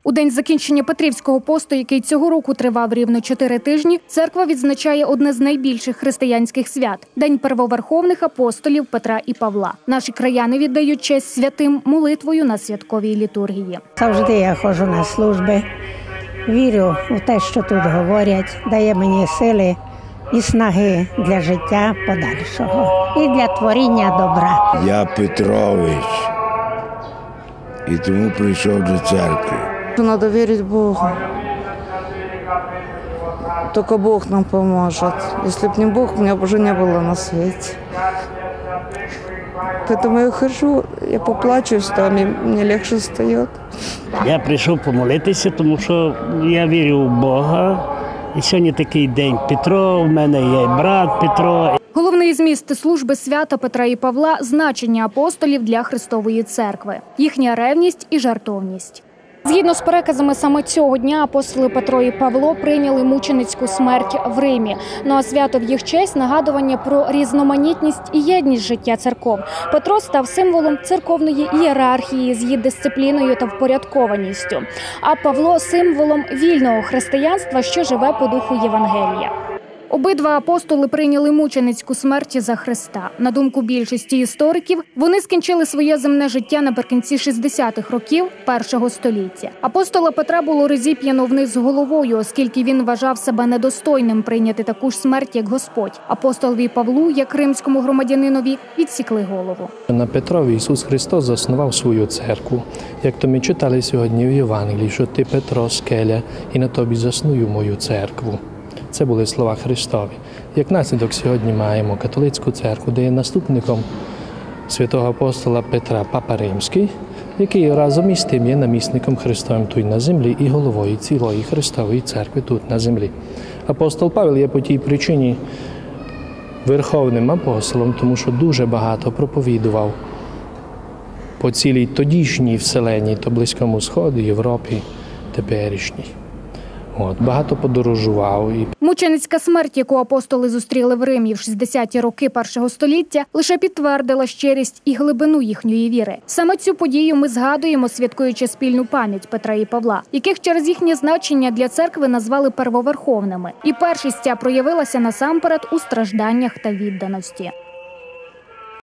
У день закінчення Петрівського посту, який цього року тривав рівно 4 тижні, церква відзначає одне з найбільших християнських свят – День первоверховних апостолів Петра і Павла. Наші краяни віддають честь святим молитвою на святковій літургії. Завжди я ходжу на служби, вірю у те, що тут говорять, дає мені сили і снаги для життя подальшого і для творіння добра. Я Петрович, і тому прийшов до церкви. Надо верить Богу. Только Бог нам поможет. Если бы не Бог, меня бы уже не было на свете. Поэтому я хожу, я поплачусь там, и мне легче стает. Я прийшов помолитися, тому що я вірю в Бога. І сьогодні такий день Петро, в мене є брат Петро. Головний зміст служби свята Петра і Павла – значення апостолів для Христової церкви, їхня ревність і жертовність. Згідно з переказами, саме цього дня апостоли Петро і Павло прийняли мученицьку смерть в Римі. Ну а свято в їх честь – нагадування про різноманітність і єдність життя церков. Петро став символом церковної ієрархії з її дисципліною та впорядкованістю, а Павло – символом вільного християнства, що живе по духу Євангелія. Обидва апостоли прийняли мученицьку смерть за Христа. На думку більшості істориків, вони скінчили своє земне життя наприкінці 60-х років першого століття. Апостола Петра було розіп'яно вниз головою, оскільки він вважав себе недостойним прийняти таку ж смерть, як Господь. Апостолові Павлу, як римському громадянинові, відсікли голову. На Петрові Ісус Христос заснував свою церкву. Як то ми читали сьогодні в Євангелії, що ти, Петро, скеля, і на тобі засную мою церкву. Це були слова Христові. Як наслідок сьогодні маємо католицьку церкву, де є наступником святого апостола Петра Папа Римський, який разом із тим є намісником Христовим тут на землі і головою цілої Христової церкви тут на землі. Апостол Павел є по тій причині верховним апостолом, тому що дуже багато проповідував по цілій тодішній вселенні, то Близькому Сходу, Європі, теперішній. Багато подорожував. Мученицька смерть, яку апостоли зустріли в Римі в 60-ті роки першого століття, лише підтвердила щирість і глибину їхньої віри. Саме цю подію ми згадуємо, святкуючи спільну пам'ять Петра і Павла, яких через їхнє значення для церкви назвали первоверховними. І першість ця проявилася насамперед у стражданнях та відданості.